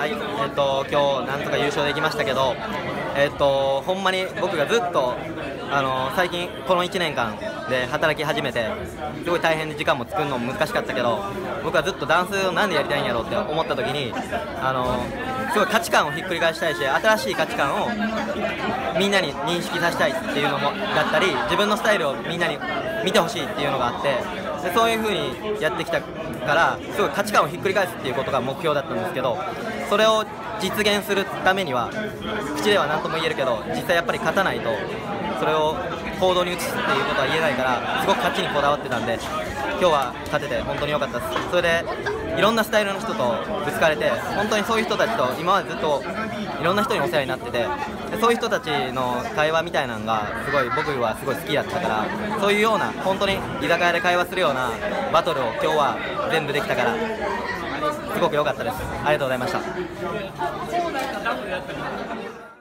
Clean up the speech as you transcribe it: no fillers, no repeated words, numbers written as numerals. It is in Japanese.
はい、今日なんとか優勝できましたけど、ほんまに僕がずっと最近この1年間で働き始めてすごい大変で時間も作るのも難しかったけど、僕はずっとダンスをなんでやりたいんやろうって思った時にすごい価値観をひっくり返したいし、新しい価値観をみんなに認識させたいっていうのもだったり、自分のスタイルをみんなに見てほしいっていうのがあって、でそういう風にやってきたからすごい価値観をひっくり返すっていうことが目標だったんですけど、それを実現するためには口では何とも言えるけど、実際やっぱり勝たないとそれを行動に移すっていうことは言えないから、すごく勝ちにこだわってたんで、今日は勝てて本当に良かったです。それでいろんなスタイルの人とぶつかれて、本当にそういう人たちと今までずっといろんな人にお世話になってて、でそういう人たちの会話みたいなのがすごい僕はすごい好きだったから、そういうような本当に居酒屋で会話するようなバトルを今日は全部できたからすごく良かったです。ありがとうございました。